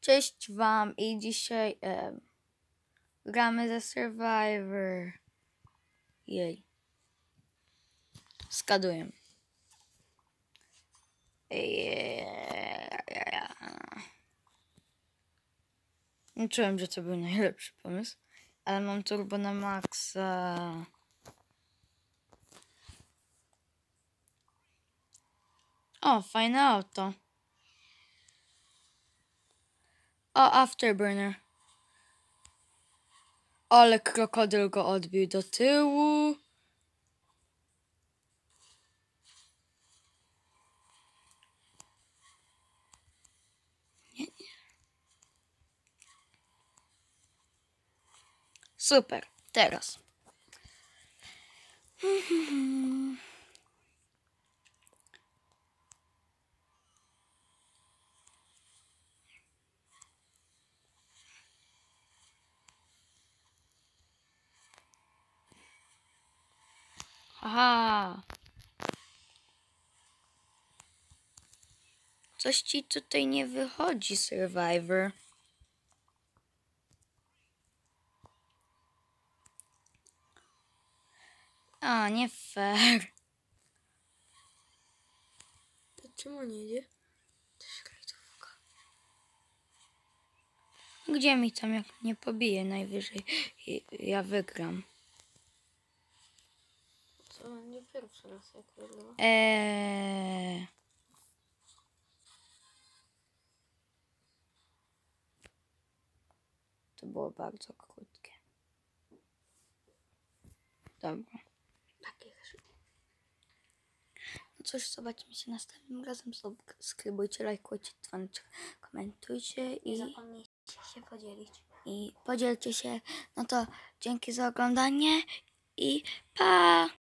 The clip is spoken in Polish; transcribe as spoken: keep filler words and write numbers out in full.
Cześć wam i dzisiaj e, gramy ze Survivor. Jej. Skaduję. Nie czułem, że to był najlepszy pomysł, ale mam turbo na maksa. O, fajne auto. O, Afterburner. Ale krokodyl go odbił do tyłu. Nie, nie. Super, teraz. Aha. Coś ci tutaj nie wychodzi, Survivor. A, nie fair. Czemu nie idzie? Też krajtówka. Gdzie mi tam, jak nie pobije najwyżej, ja wygram. To będzie pierwszy raz, jak wygrywa. Eee... To było bardzo krótkie. Dobra. Takie też. No cóż, zobaczymy się następnym razem. Subskrybujcie, lajkujcie, dzwoneczek, komentujcie Nie i, zapomnijcie się podzielić. i podzielcie się. No to dzięki za oglądanie i pa!